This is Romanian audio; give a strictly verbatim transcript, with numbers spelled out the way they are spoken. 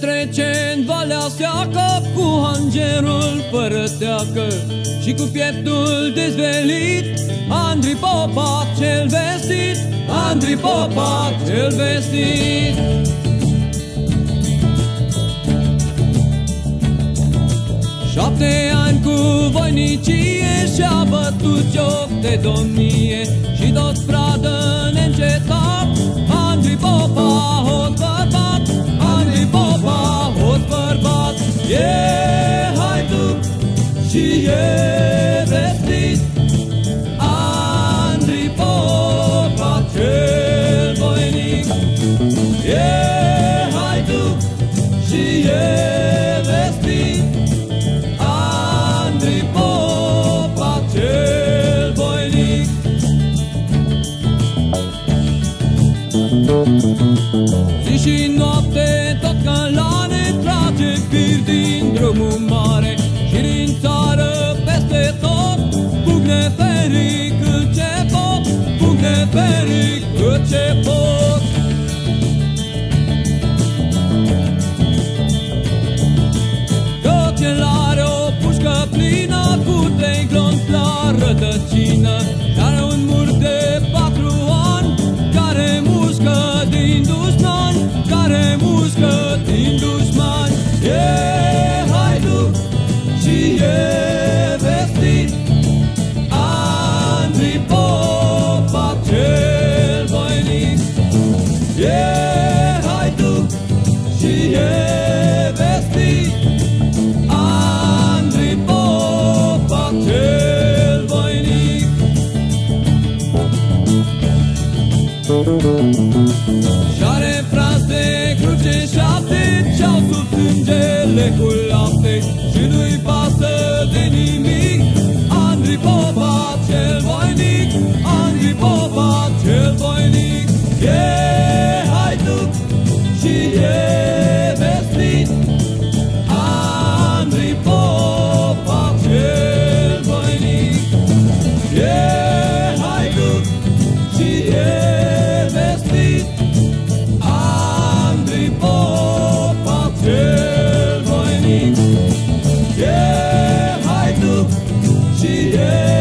trece în valea seacă cu hangerul fără teacă și cu pieptul dezvelit. Andrei Popa cel vestit, Andrei Popa cel vestit. Șapte ani cu voinicie și-a bătut joc de domnie și tot pradă neîncetat. Andrei Popa, hot bărbat, Andrei Popa, hot bărbat. E haiduc și e vestit, Andrei Popa cel voinic. E haiduc și e vestit, Andrei Popa cel voinic. Zi și noapte tot călare trage pir din drumul mare și din țară peste tot. Pugne peric cât ce pot, pugne peric cât ce pot. Că cel are o pușcă plină cu trei glonți la rădăcină, are un mur de patru ani care mușcă din dușmani, care mușcă din dușmani. E haiduc și e vestit, Andrei Popa cel voinic. E haiduc și e vestit, Andrei Popa cel voinic. Și-are frați de cruce șapte ce-au sub sângele cu lapte și nu-i pasă de nimic. Andrei Popa cel voinic, Andrei Popa cel voinic. E haiduc și e vestit, Andrei Popa cel voinic. E haiduc și e vestit, Andrei Popa cel voinic. E haiduc și e